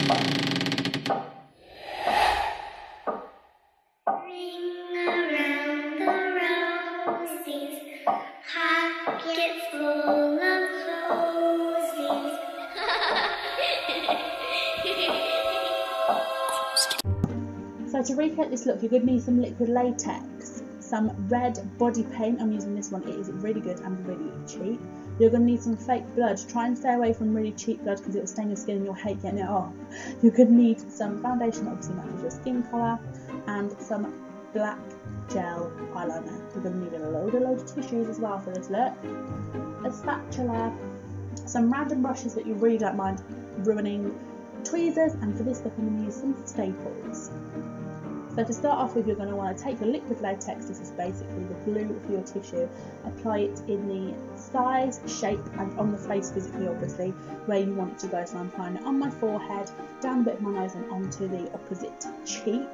So to recreate this look, you're going to need some liquid latex, some red body paint. I'm using this one, it is really good and really cheap. You're going to need some fake blood. Try and stay away from really cheap blood because it will stain your skin and you'll hate getting it off. You're going to need some foundation, obviously matches your skin colour, and some black gel eyeliner. You're going to need a load of tissues as well for this look, a spatula, some random brushes that you really don't mind ruining, tweezers, and for this look I'm going to use some staples. So to start off with, you're going to want to take your liquid latex, this is basically the glue for your tissue, apply it in the size, shape and on the face physically obviously, where you want it to go. So I'm applying it on my forehead, down a bit of my nose and onto the opposite cheek.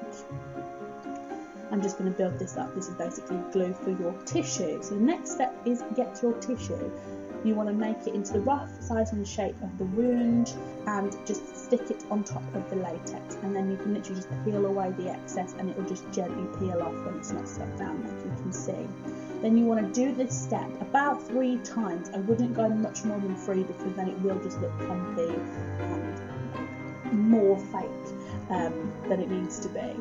I'm just going to build this up. This is basically glue for your tissue. So the next step is get your tissue. You want to make it into the rough size and shape of the wound and just stick it on top of the latex, and then you can literally just peel away the excess and it will just gently peel off when it's not stuck down, like you can see. Then you want to do this step about 3 times. I wouldn't go much more than 3 because then it will just look clumpy and more fake than it needs to be.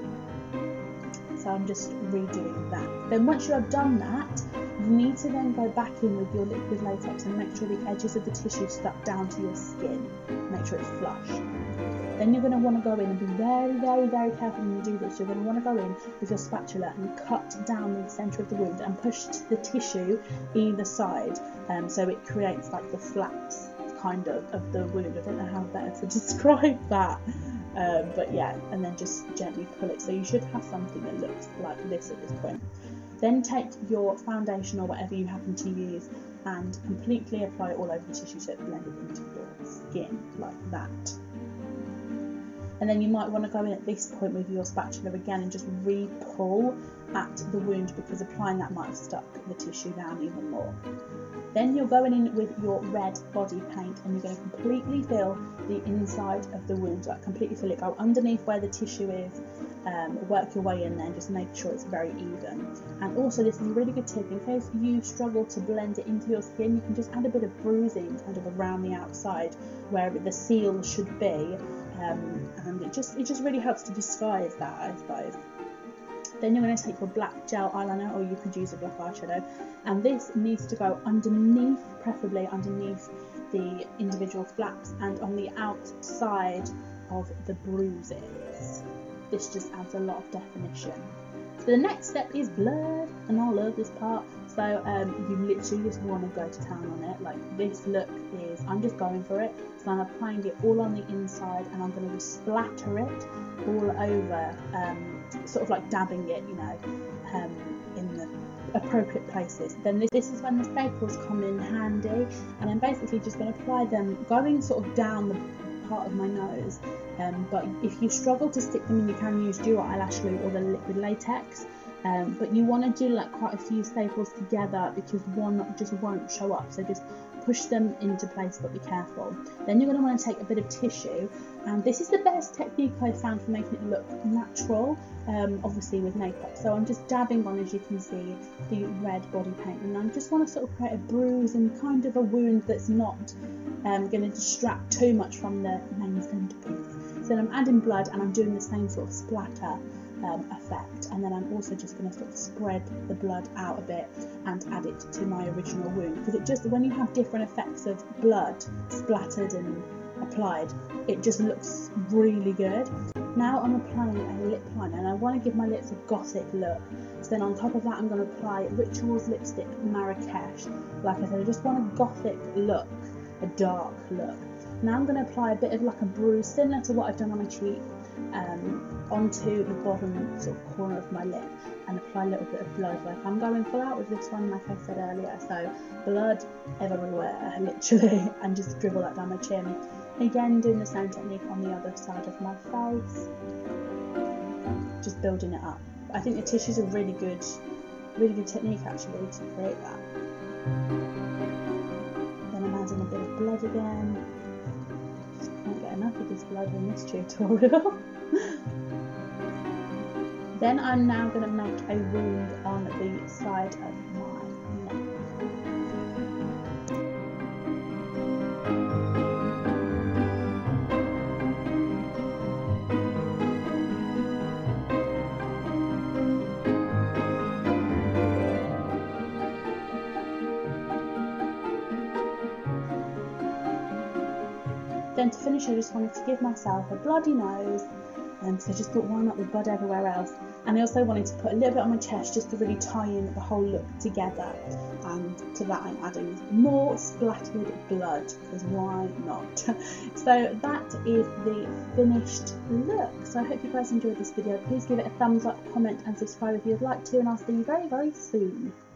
So I'm just redoing that. Then once you have done that, you need to then go back in with your liquid latex and make sure the edges of the tissue stuck down to your skin. Make sure it's flush. Then you're going to want to go in and be very careful when you do this. You're going to want to go in with your spatula and cut down the centre of the wound and push the tissue either side, so it creates like the flaps kind of the wound. I don't know how better to describe that. But yeah, and then just gently pull it. So you should have something that looks like this at this point. Then take your foundation or whatever you happen to use and completely apply it all over the tissue so it's blended into your skin like that. And then you might want to go in at this point with your spatula again and just re-pull at the wound because applying that might have stuck the tissue down even more. Then you're going in with your red body paint and you're going to completely fill the inside of the wound, like completely fill it, go underneath where the tissue is, work your way in there and just make sure it's very even. And also this is a really good tip, in case you struggle to blend it into your skin, you can just add a bit of bruising kind of around the outside where the seal should be, and it just really helps to disguise that, I suppose. Then you're going to take your black gel eyeliner, or you could use a black eyeshadow, and this needs to go underneath, preferably underneath the individual flaps and on the outside of the bruises. This just adds a lot of definition. So the next step is blood, and I love this part. So you literally just want to go to town on it. Like this look is, I'm just going for it. So I'm applying it all on the inside and I'm going to just splatter it all over, sort of like dabbing it, you know, in the appropriate places. Then this is when the staples come in handy, and I'm basically just going to apply them going sort of down the part of my nose, but if you struggle to stick them in, you can use dual eyelash glue or the liquid latex, but you want to do like quite a few staples together because one just won't show up, so just push them into place, but be careful. Then you're going to want to take a bit of tissue, and this is the best technique I found for making it look natural, obviously with makeup. So I'm just dabbing on, as you can see, the red body paint, and I just want to sort of create a bruise and kind of a wound that's not going to distract too much from the main centerpiece. So then I'm adding blood and I'm doing the same sort of splatter effect, and then I'm also just going to sort of spread the blood out a bit and add it to my original wound, because it just, when you have different effects of blood splattered and applied, it just looks really good. Now I'm applying a lip liner, and I want to give my lips a gothic look, so then on top of that I'm going to apply Rituals lipstick Marrakesh. Like I said, I just want a gothic look, a dark look. Now I'm going to apply a bit of like a bruise similar to what I've done on my cheek, onto the bottom sort of corner of my lip, and apply a little bit of blood. Like I'm going full out with this one, like I said earlier, so blood everywhere literally, and just dribble that down my chin. Again, doing the same technique on the other side of my face, just building it up. I think the tissues are really good technique actually to create that. Then I'm adding a bit of blood again, just kind of getting enough of this blood in this tutorial. Then I'm now going to make a wound on the side of my neck. Then to finish, I just wanted to give myself a bloody nose, so I just thought, why not, with blood everywhere else? And I also wanted to put a little bit on my chest just to really tie in the whole look together. And to that I'm adding more splattered blood, because why not? So that is the finished look. So I hope you guys enjoyed this video. Please give it a thumbs up, comment and subscribe if you'd like to, and I'll see you very, very soon.